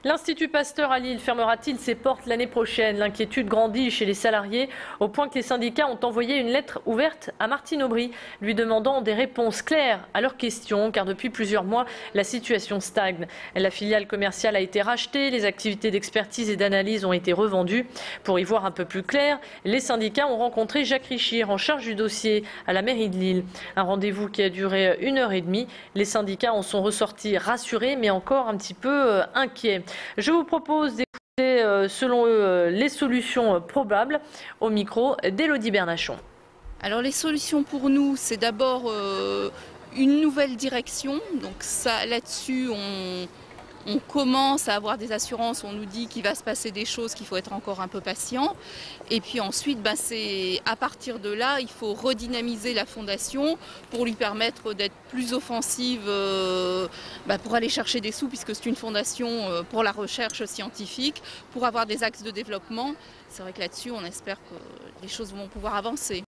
L'Institut Pasteur à Lille fermera-t-il ses portes l'année prochaine? L'inquiétude grandit chez les salariés au point que les syndicats ont envoyé une lettre ouverte à Martine Aubry, lui demandant des réponses claires à leurs questions, car depuis plusieurs mois, la situation stagne. La filiale commerciale a été rachetée, les activités d'expertise et d'analyse ont été revendues. Pour y voir un peu plus clair, les syndicats ont rencontré Jacques Richir, en charge du dossier à la mairie de Lille. Un rendez-vous qui a duré 1h30. Les syndicats en sont ressortis rassurés, mais encore un petit peu inquiets. Je vous propose d'écouter, selon eux, les solutions probables au micro d'Élodie Bernachon. Alors les solutions pour nous, c'est d'abord une nouvelle direction. Donc ça, là-dessus, on commence à avoir des assurances, on nous dit qu'il va se passer des choses, qu'il faut être encore un peu patient. Et puis ensuite, c'est à partir de là, il faut redynamiser la fondation pour lui permettre d'être plus offensive pour aller chercher des sous, puisque c'est une fondation pour la recherche scientifique, pour avoir des axes de développement. C'est vrai que là-dessus, on espère que les choses vont pouvoir avancer.